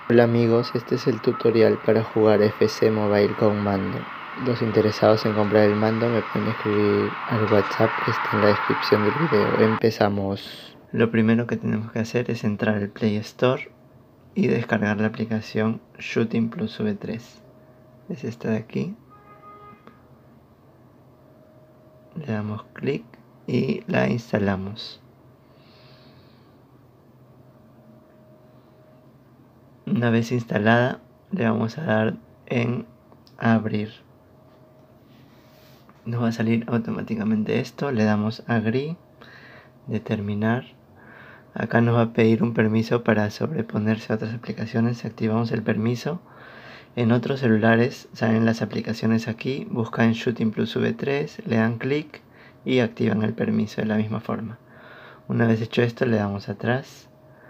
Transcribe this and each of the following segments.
Hola amigos, este es el tutorial para jugar FC Mobile con mando. Los interesados en comprar el mando me pueden escribir al WhatsApp que está en la descripción del video. Empezamos. Lo primero que tenemos que hacer es entrar al Play Store y descargar la aplicación Shooting Plus V3. Es esta de aquí. Le damos clic y la instalamos. Una vez instalada, le vamos a dar en abrir. Nos va a salir automáticamente esto, le damos a Agree, determinar. Acá nos va a pedir un permiso para sobreponerse a otras aplicaciones. Activamos el permiso. En otros celulares salen las aplicaciones aquí, buscan Shooting Plus V3, le dan clic y activan el permiso de la misma forma. Una vez hecho esto, le damos atrás.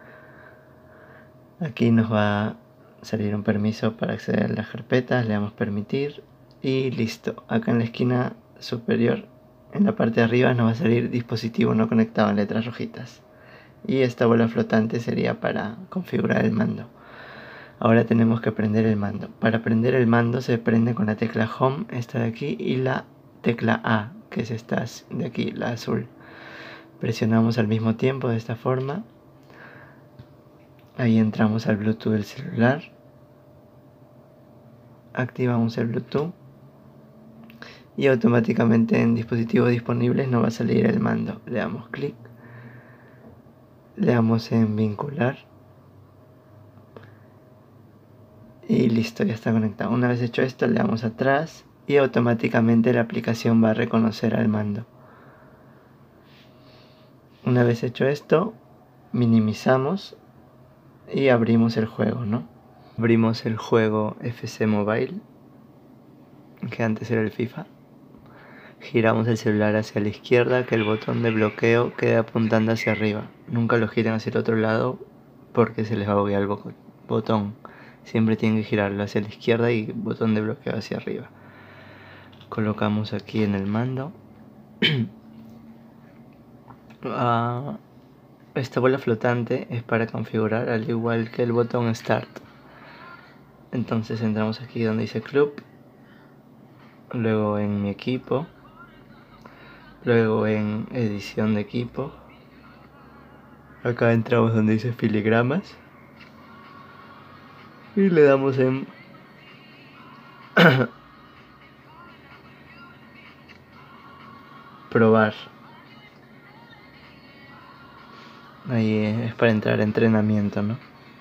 Aquí nos va a salir un permiso para acceder a las carpetas, le damos permitir y listo. Acá en la esquina superior, en la parte de arriba, nos va a salir dispositivo no conectado en letras rojitas. Y esta bola flotante sería para configurar el mando. Ahora tenemos que prender el mando. Para prender el mando se prende con la tecla Home, esta de aquí, y la tecla A, que es esta de aquí, la azul. Presionamos al mismo tiempo de esta forma. Ahí entramos al Bluetooth del celular. Activamos el Bluetooth. Y automáticamente en dispositivos disponibles nos va a salir el mando. Le damos clic. Le damos en vincular. Y listo, ya está conectado. Una vez hecho esto, le damos atrás. Y automáticamente la aplicación va a reconocer al mando. Una vez hecho esto, minimizamos y abrimos el juego, ¿no? Abrimos el juego FC Mobile, que antes era el FIFA. Giramos el celular hacia la izquierda, que el botón de bloqueo quede apuntando hacia arriba. Nunca lo giren hacia el otro lado porque se les va a buguear el botón. Siempre tienen que girarlo hacia la izquierda y botón de bloqueo hacia arriba. Colocamos aquí en el mando. Esta bola flotante es para configurar al igual que el botón Start. Entonces entramos aquí donde dice Club, luego en mi equipo, luego en edición de equipo. Acá entramos donde dice filigramas y le damos en probar. Ahí es para entrar a entrenamiento, ¿no?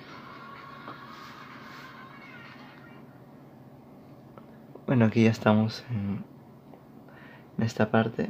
Bueno, aquí ya estamos en esta parte.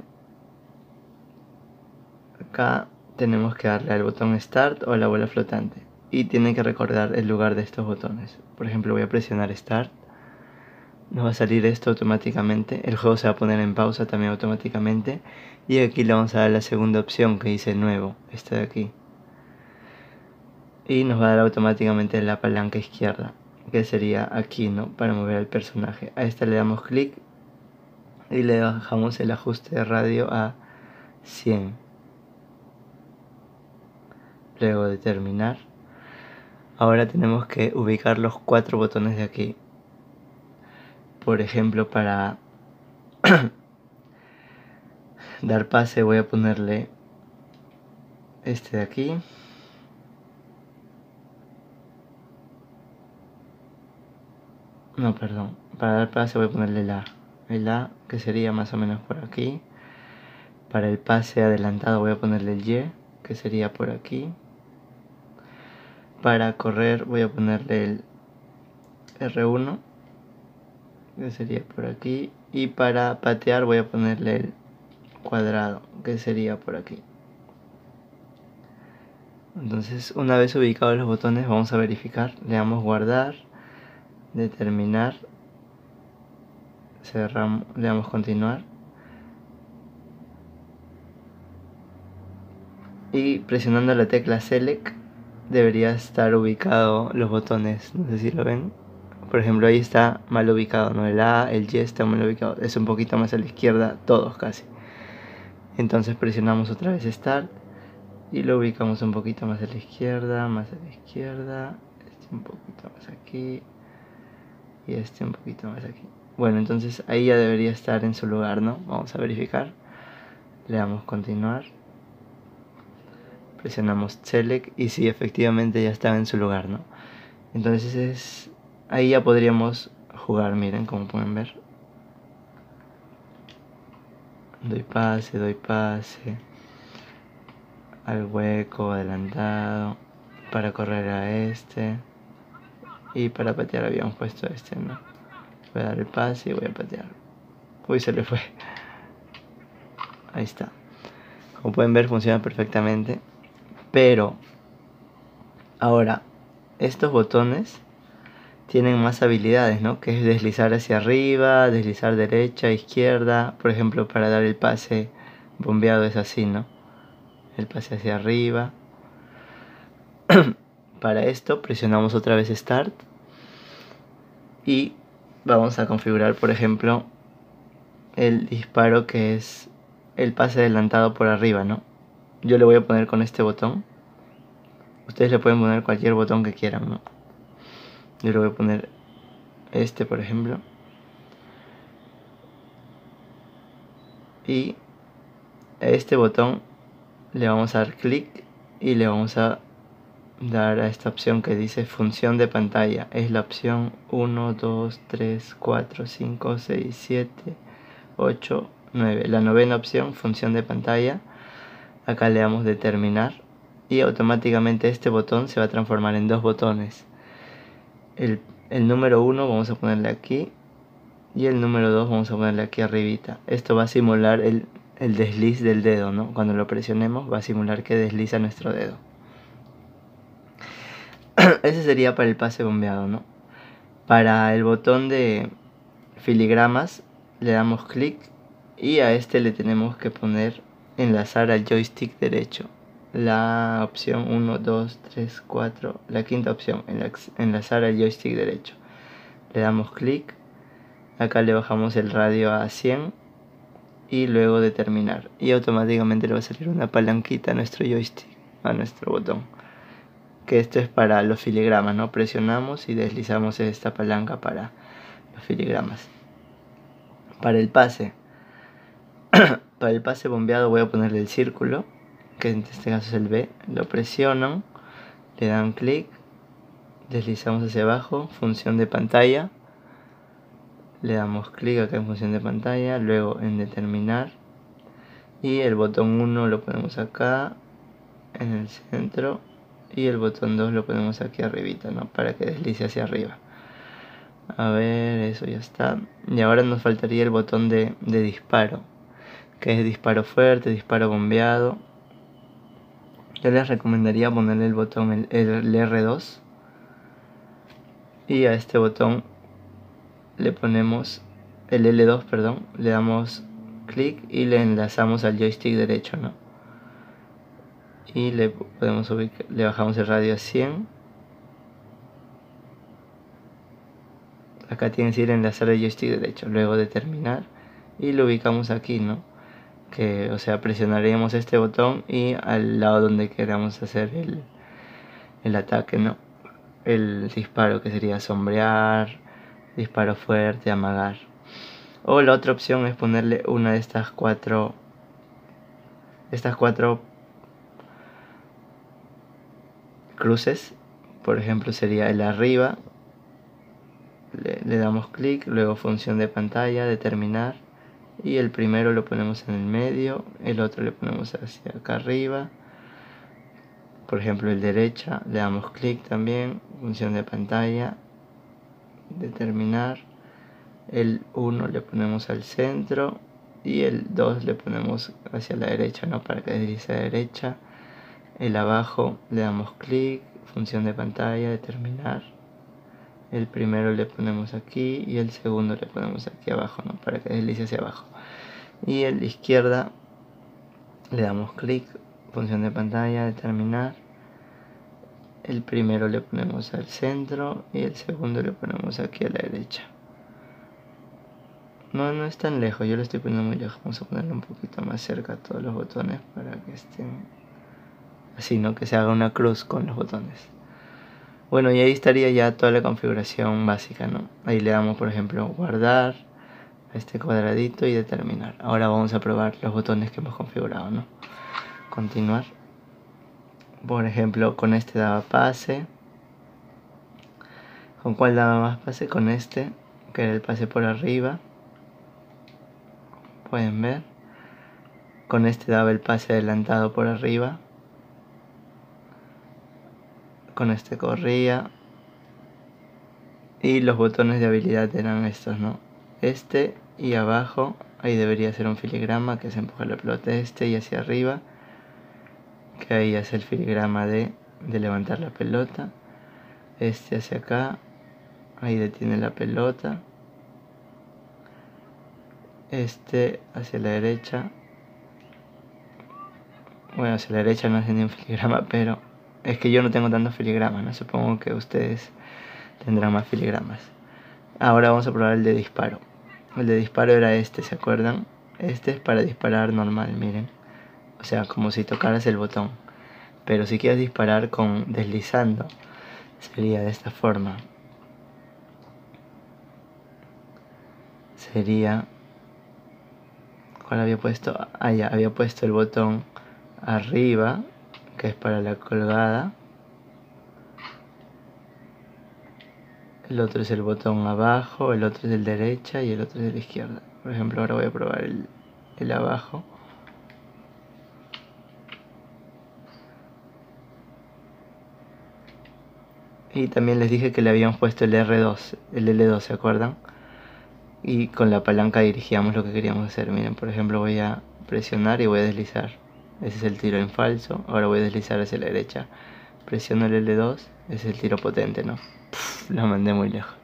Acá tenemos que darle al botón Start o a la bola flotante. Y tienen que recordar el lugar de estos botones. Por ejemplo, voy a presionar Start. Nos va a salir esto automáticamente. El juego se va a poner en pausa también automáticamente. Y aquí le vamos a dar la segunda opción que dice nuevo. Esta de aquí. Y nos va a dar automáticamente la palanca izquierda, que sería aquí, ¿no? Para mover al personaje. A esta le damos clic y le bajamos el ajuste de radio a 100. Luego de terminar, ahora tenemos que ubicar los 4 botones de aquí. Por ejemplo, para dar pase voy a ponerle este de aquí. No, perdón. Para dar pase voy a ponerle el A, que sería más o menos por aquí. Para el pase adelantado voy a ponerle el Y, que sería por aquí. Para correr voy a ponerle el R1, que sería por aquí. Y para patear voy a ponerle el cuadrado, que sería por aquí. Entonces, una vez ubicados los botones, vamos a verificar. Le damos guardar, determinar, cerramos, le damos continuar. Y presionando la tecla Select debería estar ubicado los botones. No sé si lo ven. Por ejemplo, ahí está mal ubicado, ¿no? El A, el Y está mal ubicado. Es un poquito más a la izquierda, todos casi. Entonces presionamos otra vez Start y lo ubicamos un poquito más a la izquierda, un poquito más aquí y este un poquito más aquí. Bueno, entonces ahí ya debería estar en su lugar, ¿no? Vamos a verificar. Le damos continuar. Presionamos select y sí, efectivamente ya estaba en su lugar, ¿no? Entonces ahí ya podríamos jugar, miren, como pueden ver. Doy pase al hueco adelantado para correr a este y para patear habíamos puesto este, ¿no? Voy a dar el pase y voy a patear. Uy, se le fue. Ahí está. Como pueden ver, funciona perfectamente. Pero ahora, estos botones tienen más habilidades, ¿no? Que es deslizar hacia arriba, deslizar derecha, izquierda. Por ejemplo, para dar el pase bombeado es así, ¿no? El pase hacia arriba. Para esto presionamos otra vez Start. Y vamos a configurar, por ejemplo, el disparo que es el pase adelantado por arriba, ¿no? Yo le voy a poner con este botón. Ustedes le pueden poner cualquier botón que quieran, ¿no? Yo le voy a poner este, por ejemplo. Y a este botón le vamos a dar clic y le vamos a dar a esta opción que dice función de pantalla. Es la opción 1, 2, 3, 4, 5, 6, 7, 8, 9. La novena opción, función de pantalla. Acá le damos determinar y automáticamente este botón se va a transformar en dos botones. El número 1 vamos a ponerle aquí y el número 2 vamos a ponerle aquí arribita. Esto va a simular el desliz del dedo, ¿no? Cuando lo presionemos va a simular que desliza nuestro dedo. Ese sería para el pase bombeado, ¿no? Para el botón de filigramas le damos clic y a este le tenemos que poner enlazar al joystick derecho. La opción 1, 2, 3, 4, la quinta opción, enlazar al joystick derecho. Le damos clic, acá le bajamos el radio a 100 y luego determinar. Y automáticamente le va a salir una palanquita a nuestro joystick, a nuestro botón. Que esto es para los filigramas, ¿no? Presionamos y deslizamos esta palanca para los filigramas. Para el pase. Para el pase bombeado voy a ponerle el círculo, que en este caso es el B. Lo presionan, le dan clic, deslizamos hacia abajo, función de pantalla. Le damos clic acá en función de pantalla, luego en determinar. Y el botón 1 lo ponemos acá, en el centro. Y el botón 2 lo ponemos aquí arribita, ¿no? Para que deslice hacia arriba. A ver, eso ya está. Y ahora nos faltaría el botón de disparo, que es disparo fuerte, disparo bombeado. Yo les recomendaría ponerle el botón el R2 y a este botón le ponemos el L2, perdón, le damos clic y le enlazamos al joystick derecho, ¿no? Y le podemos ubicar, le bajamos el radio a 100. Acá tiene que ir enlazar el joystick derecho, luego determinar y lo ubicamos aquí, ¿no? Que, o sea, presionaríamos este botón y al lado donde queramos hacer el ataque, ¿no? El disparo, que sería sombrear, disparo fuerte, amagar. O la otra opción es ponerle una de estas cuatro cruces. Por ejemplo, sería el arriba. Le damos clic, luego función de pantalla, determinar. Y el primero lo ponemos en el medio, el otro le ponemos hacia acá arriba. Por ejemplo, el derecha, le damos clic también, función de pantalla, determinar. El 1 le ponemos al centro y el 2 le ponemos hacia la derecha, ¿no? Para que deslice a la derecha. El abajo le damos clic, función de pantalla, determinar. El primero le ponemos aquí y el segundo le ponemos aquí abajo, ¿no? Para que deslice hacia abajo. Y el de izquierda le damos clic, función de pantalla, determinar. El primero le ponemos al centro y el segundo le ponemos aquí a la derecha. No es tan lejos, yo lo estoy poniendo muy lejos. Vamos a ponerlo un poquito más cerca a todos los botones para que estén así, ¿no? Que se haga una cruz con los botones. Bueno, y ahí estaría ya toda la configuración básica, ¿no? Ahí le damos, por ejemplo, guardar a este cuadradito y determinar. Ahora vamos a probar los botones que hemos configurado, ¿no? Continuar. Por ejemplo, con este daba pase. ¿Con cuál daba más pase? Con este, que era el pase por arriba. Pueden ver. Con este daba el pase adelantado por arriba. Con este corría. Y los botones de habilidad eran estos, ¿no? Este y abajo, ahí debería ser un filigrama que se empuja la pelota este y hacia arriba, que ahí hace el filigrama de levantar la pelota. Este hacia acá, ahí detiene la pelota. Este hacia la derecha. Bueno, hacia la derecha no hace ni un filigrama, pero es que yo no tengo tantos filigramas, ¿no? Supongo que ustedes tendrán más filigramas. Ahora vamos a probar el de disparo. El de disparo era este, ¿se acuerdan? Este es para disparar normal, miren. O sea, como si tocaras el botón. Pero si quieres disparar con deslizando, sería de esta forma. Sería... ¿Cuál había puesto? Ah, ya, había puesto el botón arriba, que es para la colgada. El otro es el botón abajo, el otro es el derecha y el otro es el izquierda. Por ejemplo, ahora voy a probar el abajo. Y también les dije que le habíamos puesto el R2, el L2, ¿se acuerdan? Y con la palanca dirigíamos lo que queríamos hacer. Miren, por ejemplo, voy a presionar y voy a deslizar. Ese es el tiro en falso. Ahora voy a deslizar hacia la derecha. Presiono el L2, ese es el tiro potente, ¿no? Lo mandé muy lejos.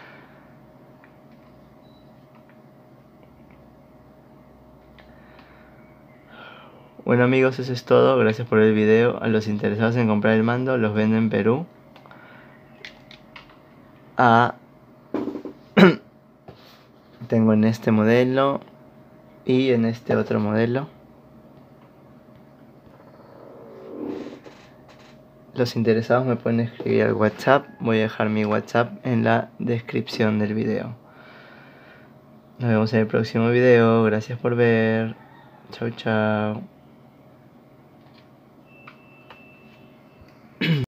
Bueno amigos, eso es todo. Gracias por el video. A los interesados en comprar el mando, los vendo en Perú. Tengo en este modelo y en este otro modelo. Los interesados me pueden escribir al WhatsApp. Voy a dejar mi WhatsApp en la descripción del video. Nos vemos en el próximo video. Gracias por ver. Chau chau.